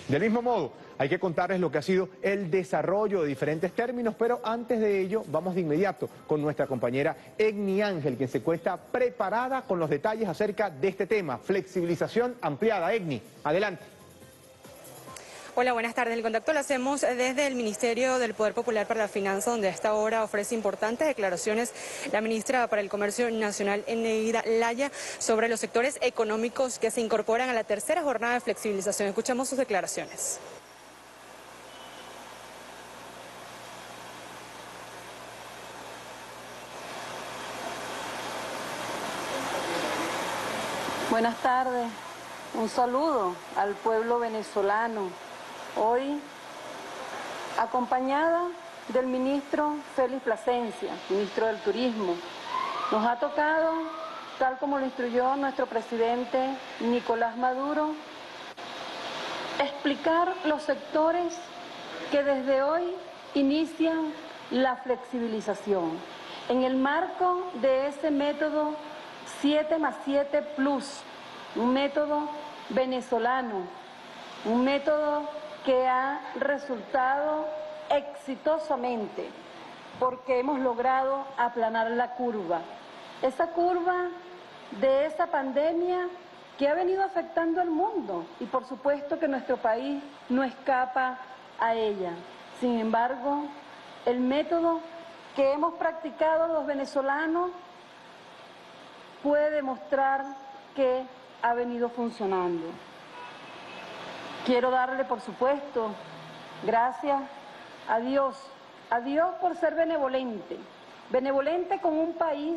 Del mismo modo, hay que contarles lo que ha sido el desarrollo de diferentes términos, pero antes de ello, vamos de inmediato con nuestra compañera Egni Ángel, quien se encuentra preparada con los detalles acerca de este tema, flexibilización ampliada. Egni, adelante. Hola, buenas tardes. El contacto lo hacemos desde el Ministerio del Poder Popular para la Finanza, donde a esta hora ofrece importantes declaraciones la ministra para el Comercio Nacional, Eneida Laya, sobre los sectores económicos que se incorporan a la tercera jornada de flexibilización. Escuchamos sus declaraciones. Buenas tardes. Un saludo al pueblo venezolano. Hoy, acompañada del ministro Félix Plasencia, ministro del Turismo, nos ha tocado, tal como lo instruyó nuestro presidente Nicolás Maduro, explicar los sectores que desde hoy inician la flexibilización en el marco de ese método 7+7+, un método venezolano, un método que ha resultado exitosamente porque hemos logrado aplanar la curva. Esa curva de esa pandemia que ha venido afectando al mundo y por supuesto que nuestro país no escapa a ella. Sin embargo, el método que hemos practicado los venezolanos puede demostrar que ha venido funcionando. Quiero darle, por supuesto, gracias a Dios por ser benevolente con un país,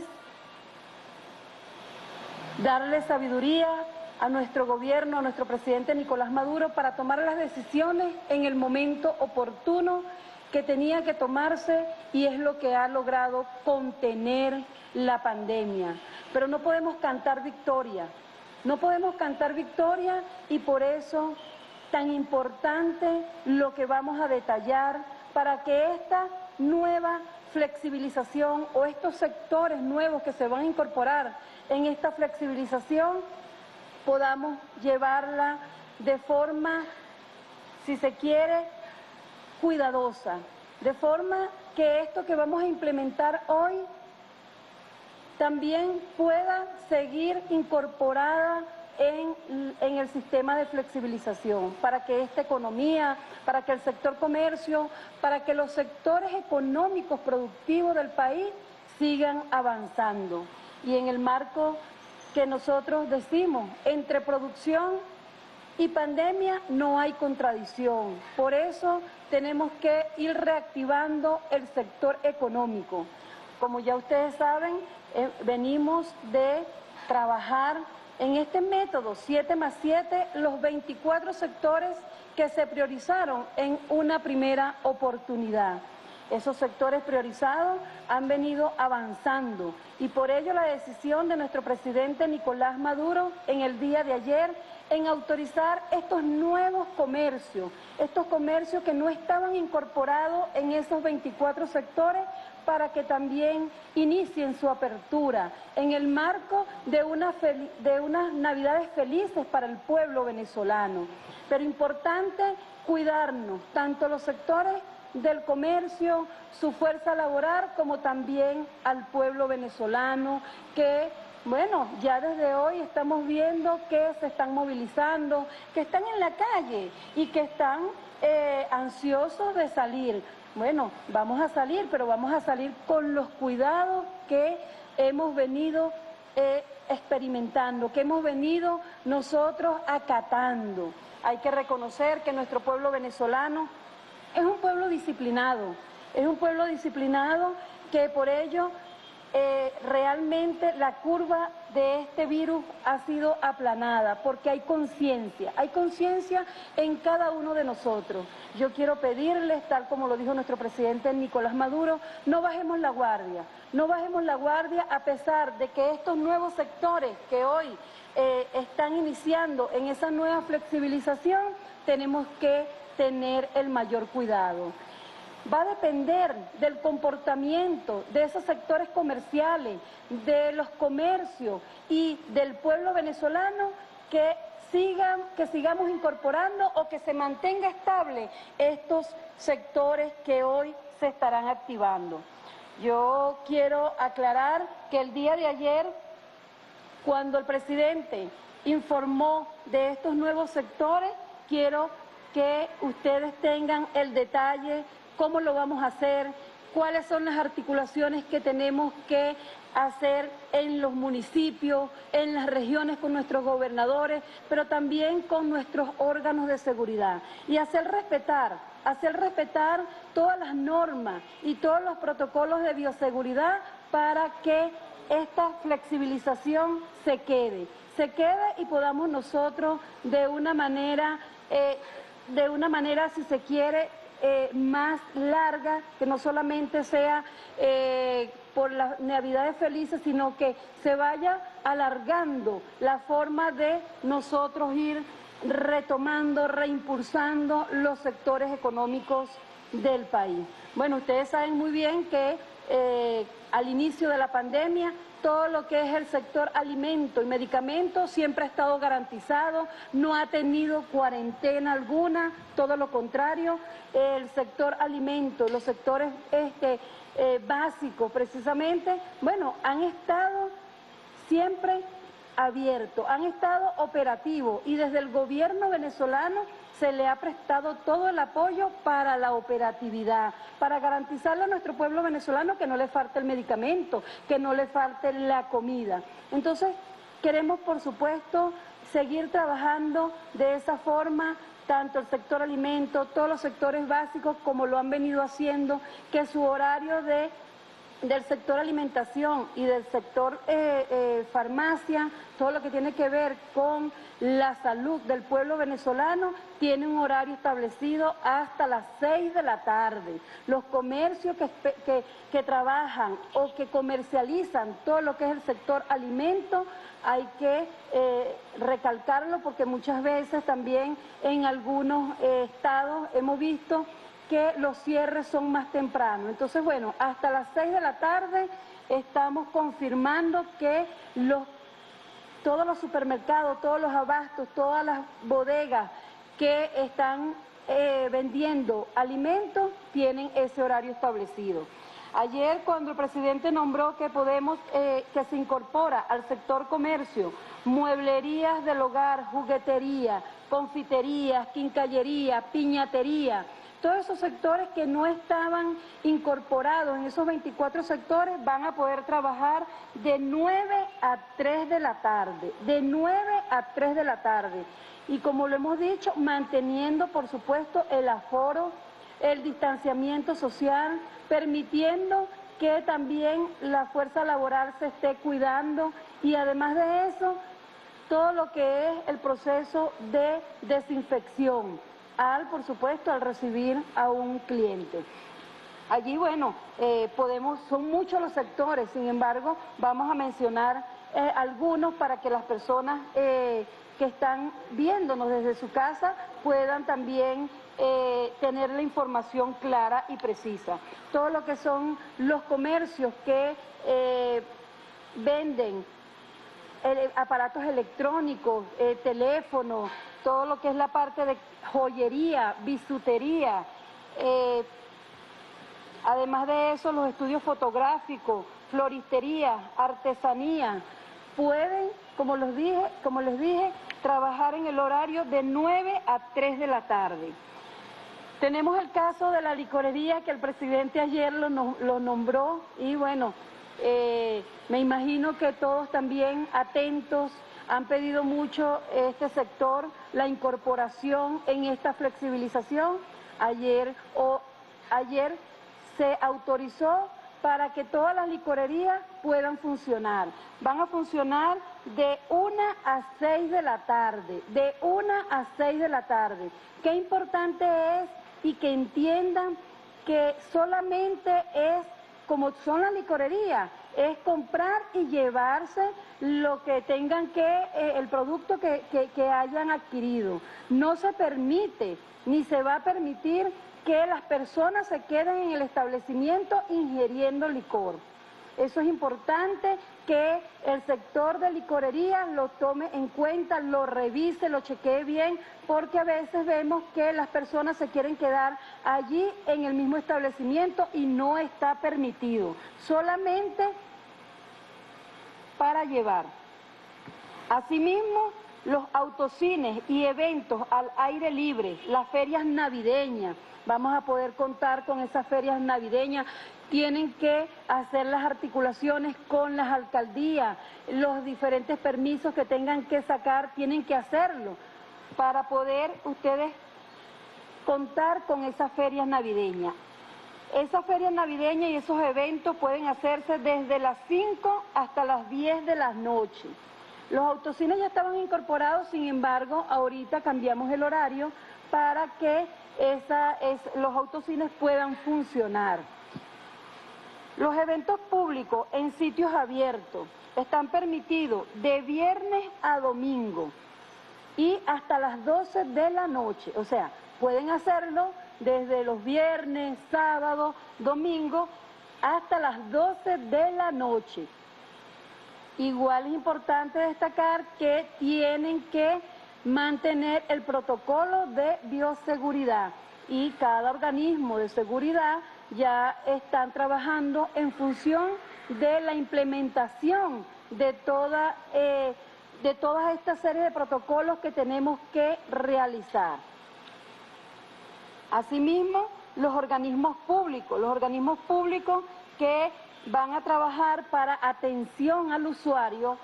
darle sabiduría a nuestro gobierno, a nuestro presidente Nicolás Maduro para tomar las decisiones en el momento oportuno que tenía que tomarse y es lo que ha logrado contener la pandemia. Pero no podemos cantar victoria, y por eso tan importante lo que vamos a detallar para que esta nueva flexibilización o estos sectores nuevos que se van a incorporar en esta flexibilización podamos llevarla de forma, si se quiere, cuidadosa, de forma que esto que vamos a implementar hoy también pueda seguir incorporada en el sistema de flexibilización, para que esta economía, para que el sector comercio, para que los sectores económicos productivos del país sigan avanzando. Y en el marco que nosotros decimos, entre producción y pandemia no hay contradicción. Por eso tenemos que ir reactivando el sector económico. Como ya ustedes saben, venimos de trabajar en este método 7+7 los 24 sectores que se priorizaron en una primera oportunidad. Esos sectores priorizados han venido avanzando y por ello la decisión de nuestro presidente Nicolás Maduro en el día de ayer en autorizar estos nuevos comercios, estos comercios que no estaban incorporados en esos 24 sectores para que también inicien su apertura en el marco de unas Navidades felices para el pueblo venezolano. Pero importante cuidarnos, tanto los sectores del comercio, su fuerza laboral, como también al pueblo venezolano que, bueno, ya desde hoy estamos viendo que se están movilizando, que están en la calle y que están ansiosos de salir. Bueno, vamos a salir, pero vamos a salir con los cuidados que hemos venido experimentando, que hemos venido nosotros acatando. Hay que reconocer que nuestro pueblo venezolano es un pueblo disciplinado, que por ello realmente la curva de este virus ha sido aplanada, porque hay conciencia en cada uno de nosotros. Yo quiero pedirles, tal como lo dijo nuestro presidente Nicolás Maduro, no bajemos la guardia a pesar de que estos nuevos sectores que hoy están iniciando en esa nueva flexibilización, tenemos que tener el mayor cuidado. Va a depender del comportamiento de esos sectores comerciales, de los comercios y del pueblo venezolano que sigamos incorporando o que se mantenga estable estos sectores que hoy se estarán activando. Yo quiero aclarar que el día de ayer, cuando el presidente informó de estos nuevos sectores, quiero que ustedes tengan el detalle, cómo lo vamos a hacer, cuáles son las articulaciones que tenemos que hacer en los municipios, en las regiones con nuestros gobernadores, pero también con nuestros órganos de seguridad y hacer respetar todas las normas y todos los protocolos de bioseguridad para que esta flexibilización se quede y podamos nosotros de una manera, si se quiere, más larga, que no solamente sea por las Navidades felices, sino que se vaya alargando la forma de nosotros ir retomando, reimpulsando los sectores económicos del país. Bueno, ustedes saben muy bien que al inicio de la pandemia todo lo que es el sector alimento y medicamentos siempre ha estado garantizado, no ha tenido cuarentena alguna, todo lo contrario, el sector alimento, los sectores básicos precisamente, bueno, han estado siempre abiertos, han estado operativos y desde el gobierno venezolano se le ha prestado todo el apoyo para la operatividad, para garantizarle a nuestro pueblo venezolano que no le falte el medicamento, que no le falte la comida. Entonces, queremos, por supuesto, seguir trabajando de esa forma, tanto el sector alimento, todos los sectores básicos, como lo han venido haciendo, que su horario del sector alimentación y del sector farmacia, todo lo que tiene que ver con la salud del pueblo venezolano, tiene un horario establecido hasta las 6 de la tarde. Los comercios que trabajan o que comercializan todo lo que es el sector alimento, hay que recalcarlo porque muchas veces también en algunos estados hemos visto que los cierres son más tempranos. Entonces, bueno, hasta las 6 de la tarde estamos confirmando que todos los supermercados, todos los abastos, todas las bodegas que están vendiendo alimentos tienen ese horario establecido. Ayer, cuando el presidente nombró que que se incorpora al sector comercio, mueblerías del hogar, juguetería, confiterías, quincallería, piñatería, todos esos sectores que no estaban incorporados en esos 24 sectores van a poder trabajar de 9 a 3 de la tarde, de 9 a 3 de la tarde. Y como lo hemos dicho, manteniendo, por supuesto, el aforo, el distanciamiento social, permitiendo que también la fuerza laboral se esté cuidando y además de eso, todo lo que es el proceso de desinfección, por supuesto, al recibir a un cliente. Allí, bueno, son muchos los sectores, sin embargo, vamos a mencionar algunos para que las personas que están viéndonos desde su casa puedan también tener la información clara y precisa. Todo lo que son los comercios que venden aparatos electrónicos, teléfonos, todo lo que es la parte de joyería, bisutería, además de eso los estudios fotográficos, floristería, artesanía, pueden, como les dije, trabajar en el horario de 9 a 3 de la tarde. Tenemos el caso de la licorería que el presidente ayer lo nombró y bueno, me imagino que todos también atentos han pedido mucho este sector, la incorporación en esta flexibilización. Ayer se autorizó para que todas las licorerías puedan funcionar. Van a funcionar de 1 a 6 de la tarde, de 1 a 6 de la tarde. Qué importante es y que entiendan que solamente es, como son las licorerías, es comprar y llevarse lo que tengan el producto que hayan adquirido. No se permite, ni se va a permitir que las personas se queden en el establecimiento ingiriendo licor. Eso es importante que el sector de licorería lo tome en cuenta, lo revise, lo chequee bien, porque a veces vemos que las personas se quieren quedar allí en el mismo establecimiento y no está permitido, solamente para llevar. Asimismo, los autocines y eventos al aire libre, las ferias navideñas, vamos a poder contar con esas ferias navideñas, tienen que hacer las articulaciones con las alcaldías, los diferentes permisos que tengan que sacar, tienen que hacerlo para poder ustedes contar con esas ferias navideñas. Esas ferias navideñas y esos eventos pueden hacerse desde las 5 hasta las 10 de la noche. Los autocines ya estaban incorporados, sin embargo, ahorita cambiamos el horario para que los autocines puedan funcionar. Los eventos públicos en sitios abiertos están permitidos de viernes a domingo y hasta las 12 de la noche. O sea, pueden hacerlo desde los viernes, sábado, domingo, hasta las 12 de la noche. Igual es importante destacar que tienen que mantener el protocolo de bioseguridad y cada organismo de seguridad ya están trabajando en función de la implementación de toda esta serie de protocolos que tenemos que realizar. Asimismo, los organismos públicos que van a trabajar para atención al usuario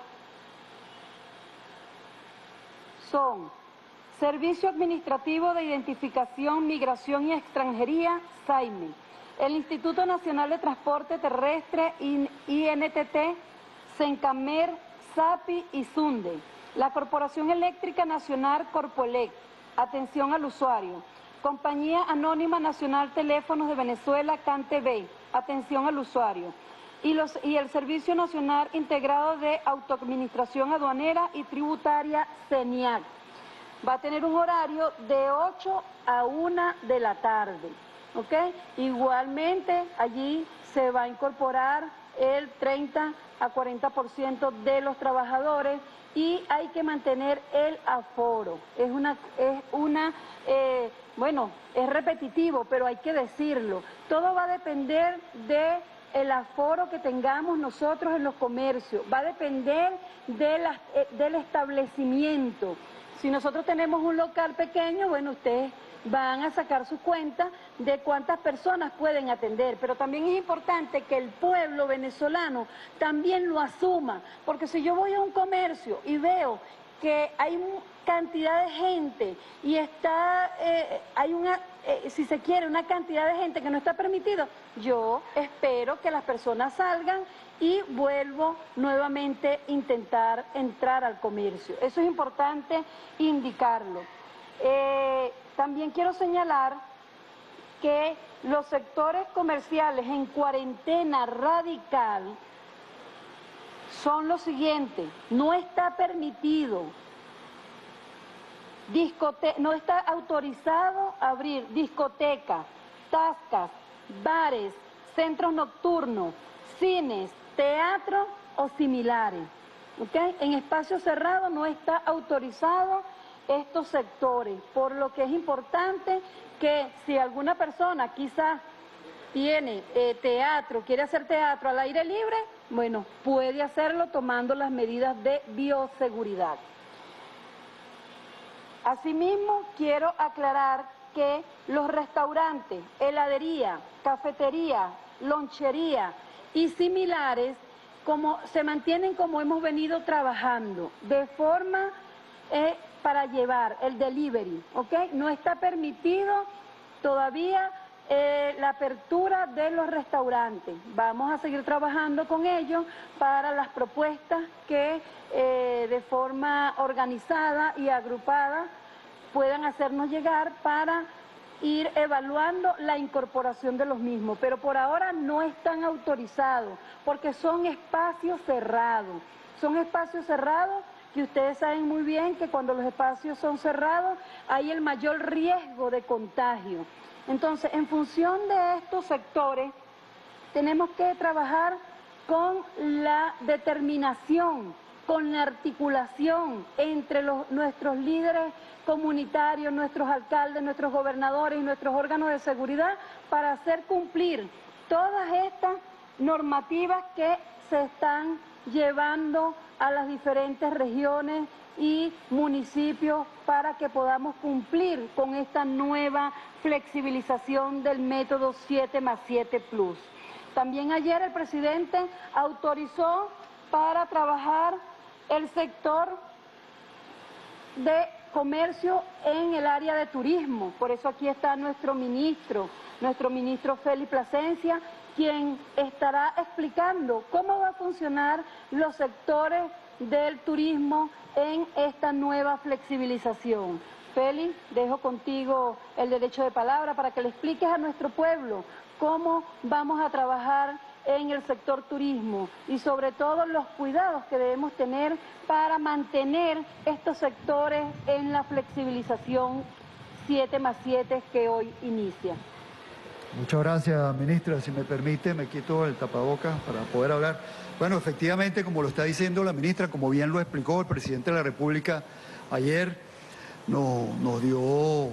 son Servicio Administrativo de Identificación, Migración y Extranjería, SAIME, el Instituto Nacional de Transporte Terrestre, INTT, Sencamer, SAPI y SUNDE, la Corporación Eléctrica Nacional, Corpoelec, atención al usuario, Compañía Anónima Nacional Teléfonos de Venezuela, CANTV, atención al usuario, y el Servicio Nacional Integrado de Autoadministración Aduanera y Tributaria, CENIAC. Va a tener un horario de 8 a 1 de la tarde, ¿ok? Igualmente, allí se va a incorporar el 30 a 40% de los trabajadores y hay que mantener el aforo. Bueno, es repetitivo, pero hay que decirlo. Todo va a depender del aforo que tengamos nosotros en los comercios, va a depender del establecimiento. Si nosotros tenemos un local pequeño, bueno, ustedes van a sacar su cuenta de cuántas personas pueden atender, pero también es importante que el pueblo venezolano también lo asuma, porque si yo voy a un comercio y veo que hay cantidad de gente y hay si se quiere, una cantidad de gente que no está permitido, yo espero que las personas salgan y vuelvo nuevamente a intentar entrar al comercio. Eso es importante indicarlo. También quiero señalar que los sectores comerciales en cuarentena radical son los siguientes: no está permitido, no está autorizado abrir discotecas, tascas, bares, centros nocturnos, cines, teatro o similares. ¿Okay? En espacios cerrados no está autorizado estos sectores, por lo que es importante que si alguna persona quizás tiene teatro, quiere hacer teatro al aire libre, bueno, puede hacerlo tomando las medidas de bioseguridad. Asimismo, quiero aclarar que los restaurantes, heladería, cafetería, lonchería y similares se mantienen como hemos venido trabajando, de forma para llevar el delivery, ¿ok? No está permitido todavía la apertura de los restaurantes. Vamos a seguir trabajando con ellos para las propuestas que de forma organizada y agrupada puedan hacernos llegar para ir evaluando la incorporación de los mismos, pero por ahora no están autorizados porque son espacios cerrados. Son espacios cerrados que ustedes saben muy bien que cuando los espacios son cerrados hay el mayor riesgo de contagio. Entonces, en función de estos sectores, tenemos que trabajar con la determinación, con la articulación entre nuestros líderes comunitarios, nuestros alcaldes, nuestros gobernadores y nuestros órganos de seguridad para hacer cumplir todas estas normativas que se están llevando a las diferentes regiones y municipios para que podamos cumplir con esta nueva flexibilización del método 7+7+. También ayer el presidente autorizó para trabajar el sector de comercio en el área de turismo. Por eso aquí está nuestro ministro Félix Plasencia, quien estará explicando cómo va a funcionar los sectores del turismo en esta nueva flexibilización. Félix, dejo contigo el derecho de palabra para que le expliques a nuestro pueblo cómo vamos a trabajar en el sector turismo y sobre todo los cuidados que debemos tener para mantener estos sectores en la flexibilización 7+7 que hoy inicia. Muchas gracias, ministra. Si me permite, me quito el tapabocas para poder hablar. Bueno, efectivamente, como lo está diciendo la ministra, como bien lo explicó el presidente de la República ayer, nos dio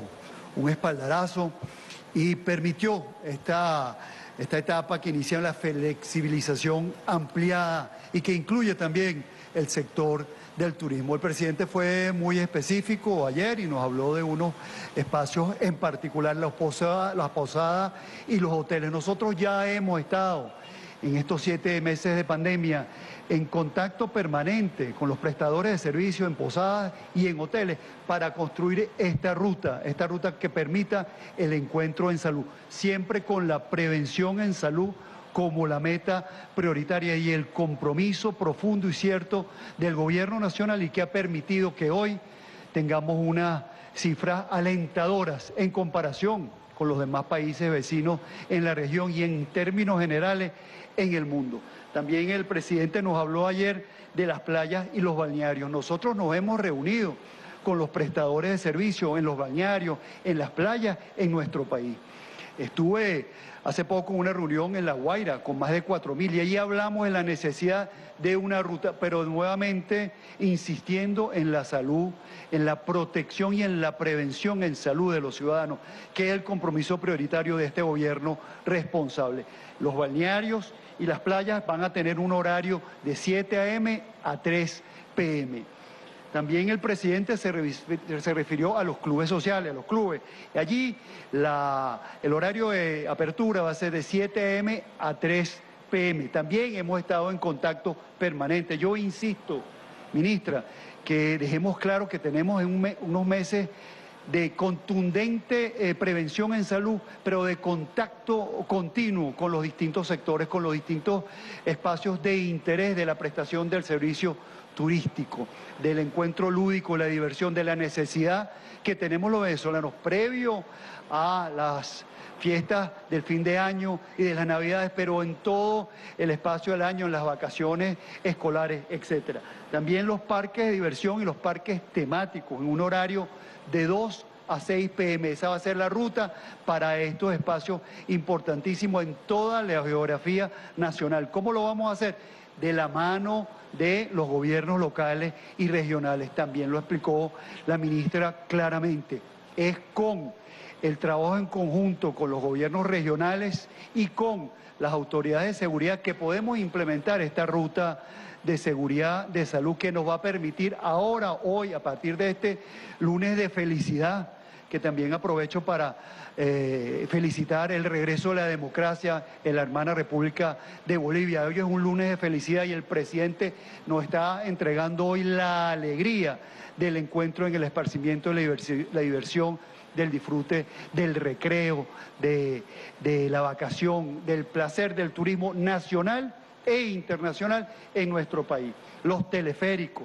un espaldarazo y permitió esta etapa que inicia la flexibilización ampliada y que incluye también el sector del turismo. El presidente fue muy específico ayer y nos habló de unos espacios en particular, las posadas y los hoteles. Nosotros ya hemos estado en estos 7 meses de pandemia en contacto permanente con los prestadores de servicios en posadas y en hoteles para construir esta ruta que permita el encuentro en salud, siempre con la prevención en salud como la meta prioritaria y el compromiso profundo y cierto del gobierno nacional y que ha permitido que hoy tengamos unas cifras alentadoras en comparación con los demás países vecinos en la región y en términos generales en el mundo. También el presidente nos habló ayer de las playas y los balnearios. Nosotros nos hemos reunido con los prestadores de servicios en los balnearios, en las playas en nuestro país. Estuve hace poco en una reunión en La Guaira con más de 4.000 y allí hablamos de la necesidad de una ruta, pero nuevamente insistiendo en la salud, en la protección y en la prevención en salud de los ciudadanos, que es el compromiso prioritario de este gobierno responsable. Los balnearios y las playas van a tener un horario de 7 a.m. a 3 p.m. También el presidente se refirió a los clubes sociales, a los clubes. Y allí el horario de apertura va a ser de 7 a.m. a 3 p.m. También hemos estado en contacto permanente. Yo insisto, ministra, que dejemos claro que tenemos unos meses de contundente prevención en salud, pero de contacto continuo con los distintos sectores, con los distintos espacios de interés de la prestación del servicio turístico, del encuentro lúdico, la diversión, de la necesidad que tenemos los venezolanos previo a las fiestas del fin de año y de las Navidades, pero en todo el espacio del año, en las vacaciones escolares, etcétera. También los parques de diversión y los parques temáticos en un horario de 2 a 6 p.m. Esa va a ser la ruta para estos espacios importantísimos en toda la geografía nacional. ¿Cómo lo vamos a hacer? De la mano de los gobiernos locales y regionales. También lo explicó la ministra claramente. Es con el trabajo en conjunto con los gobiernos regionales y con las autoridades de seguridad que podemos implementar esta ruta de seguridad, de salud, que nos va a permitir ahora, hoy, a partir de este lunes de felicidad, que también aprovecho para felicitar el regreso de la democracia en la hermana República de Bolivia. Hoy es un lunes de felicidad y el presidente nos está entregando hoy la alegría del encuentro en el esparcimiento, la diversión, del disfrute, del recreo, de la vacación, del placer del turismo nacional e internacional en nuestro país. Los teleféricos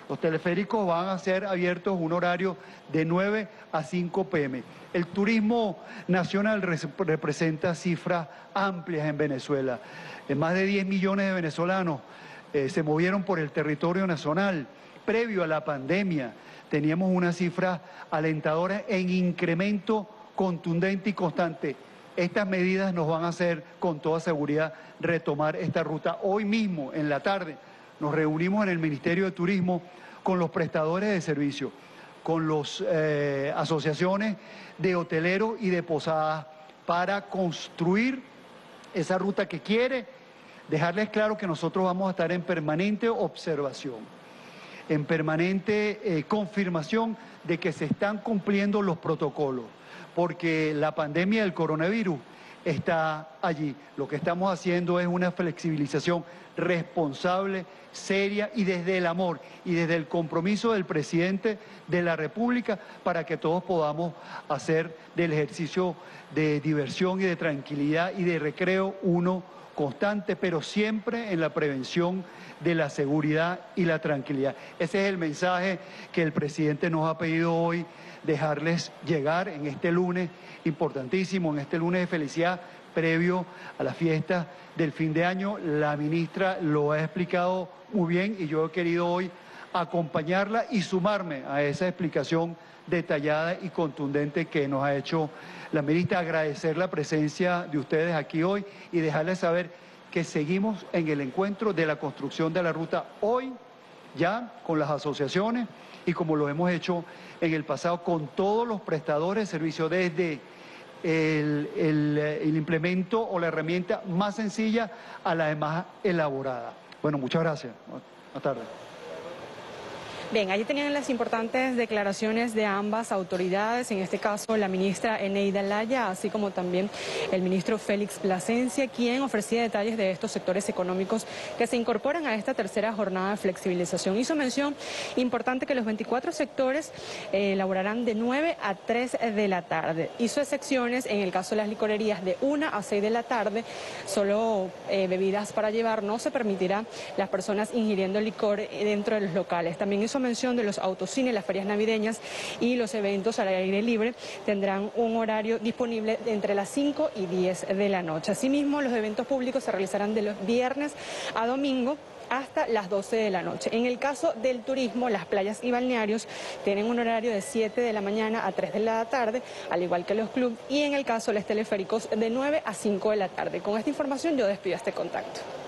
van a ser abiertos un horario de 9 a 5 p.m. El turismo nacional representa cifras amplias en Venezuela. Más de 10 millones de venezolanos se movieron por el territorio nacional. Previo a la pandemia teníamos una cifra alentadora en incremento contundente y constante. Estas medidas nos van a hacer con toda seguridad retomar esta ruta. Hoy mismo, en la tarde, nos reunimos en el Ministerio de Turismo con los prestadores de servicio, con las asociaciones de hoteleros y de posadas para construir esa ruta que quiere, dejarles claro que nosotros vamos a estar en permanente observación, en permanente confirmación de que se están cumpliendo los protocolos, porque la pandemia del coronavirus está allí. Lo que estamos haciendo es una flexibilización responsable, seria y desde el amor y desde el compromiso del presidente de la República para que todos podamos hacer del ejercicio de diversión y de tranquilidad y de recreo uno constante, pero siempre en la prevención de la seguridad y la tranquilidad. Ese es el mensaje que el presidente nos ha pedido hoy dejarles llegar en este lunes importantísimo, en este lunes de felicidad previo a la fiesta del fin de año. La ministra lo ha explicado muy bien y yo he querido hoy acompañarla y sumarme a esa explicación detallada y contundente que nos ha hecho la ministra. Agradecer la presencia de ustedes aquí hoy y dejarles saber que seguimos en el encuentro de la construcción de la ruta hoy, ya con las asociaciones y como lo hemos hecho en el pasado con todos los prestadores de servicio, desde el implemento o la herramienta más sencilla a la más elaborada. Bueno, muchas gracias. Buenas tardes. Bien, allí tenían las importantes declaraciones de ambas autoridades, en este caso la ministra Eneida Laya, así como también el ministro Félix Plasencia, quien ofrecía detalles de estos sectores económicos que se incorporan a esta tercera jornada de flexibilización. Hizo mención importante que los 24 sectores laborarán de 9 a 3 de la tarde. Hizo excepciones en el caso de las licorerías de 1 a 6 de la tarde, solo bebidas para llevar, no se permitirá las personas ingiriendo licor dentro de los locales. También hizo mención de los autocines, las ferias navideñas y los eventos al aire libre tendrán un horario disponible entre las 5 y 10 de la noche. Asimismo, los eventos públicos se realizarán de los viernes a domingo hasta las 12 de la noche. En el caso del turismo, las playas y balnearios tienen un horario de 7 de la mañana a 3 de la tarde, al igual que los clubes, y en el caso de los teleféricos de 9 a 5 de la tarde. Con esta información yo despido este contacto.